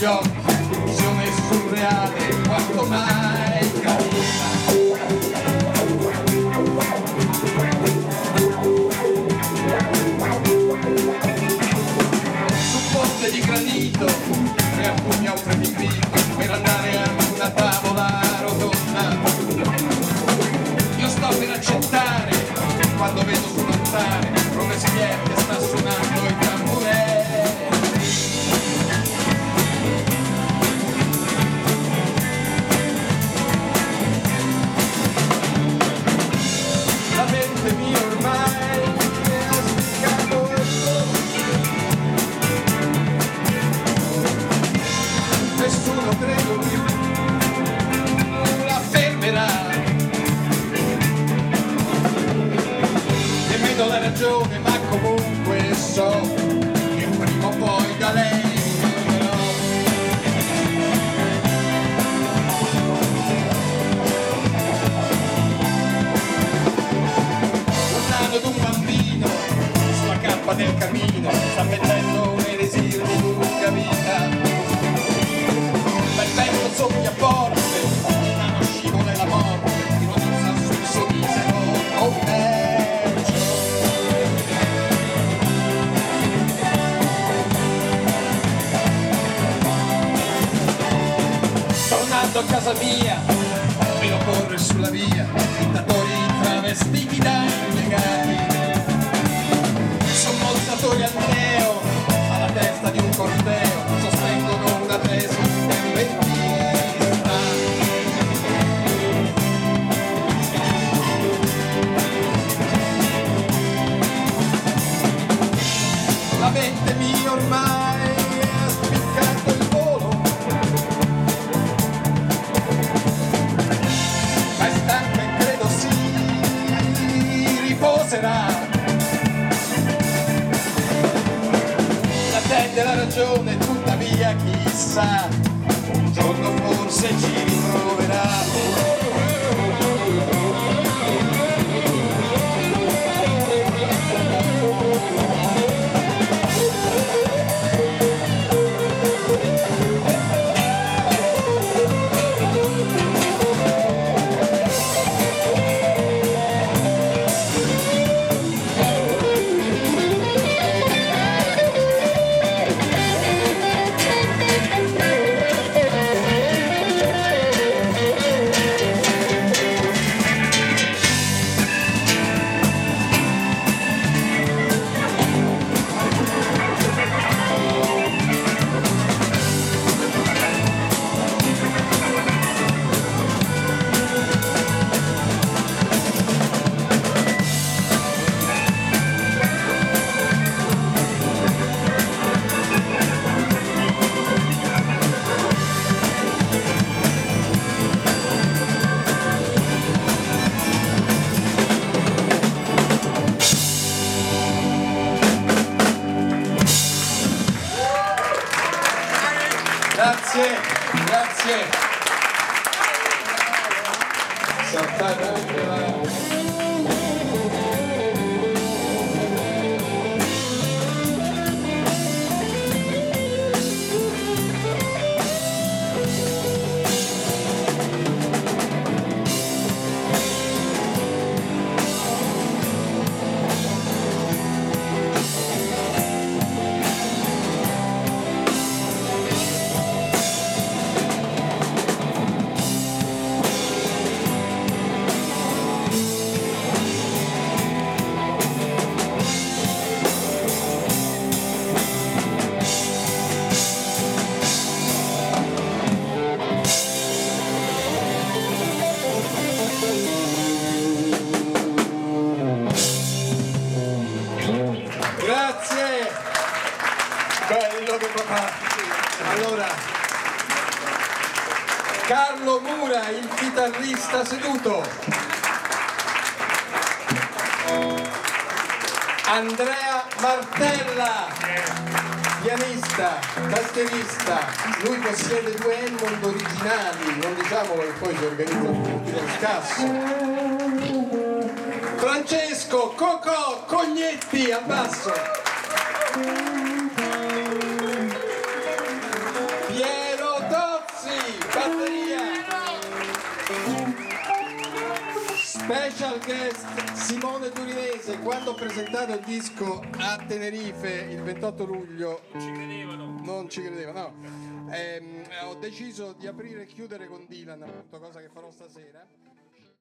gli occhi, visione surreale, quanto mai carina. Su ponte di granito e alcuni altri mi invito per andare a una tavola rotonda. Io sto per accettare quando vedo sul altare Robespierre che sta suonando il tamburello. La mente mia ormai ha spiccato il volo. Nessuno credo più la fermerà. Nemmeno la ragione, ma comunque so che prima o poi da lei tornerò. Un nano ed un bambino sulla cappa del camino sta mettendo un elisir di lunga vita. Ma il vento soffia forte, il nano scivola e la morte ironizza sul suo misero commercio. Tornando a casa mia, vedo correre sulla via dittatori travestiti da impiegati, sommozzatori al neo alla testa di un corteo sostengono una tesi interventista. La mente mia ormai ha spiccato il volo, ma è stanca e credo si riposerà. L'attende la ragione, tuttavia chissà, un giorno forse ci ritroverà. Grazie, grazie. Saltate anche là. Grazie, bello che papà. Allora, Carlo Mura, il chitarrista seduto, Andrea Martella, pianista, tastierista, lui possiede 2 Hammond originali, non diciamolo che poi si organizzano tutti lo scasso. Francesco Cocò Cognetti al basso. Special guest Simone Durinese. Quando ho presentato il disco a Tenerife il 28 luglio non ci credevano, no. Ho deciso di aprire e chiudere con Dylan, appunto, cosa che farò stasera.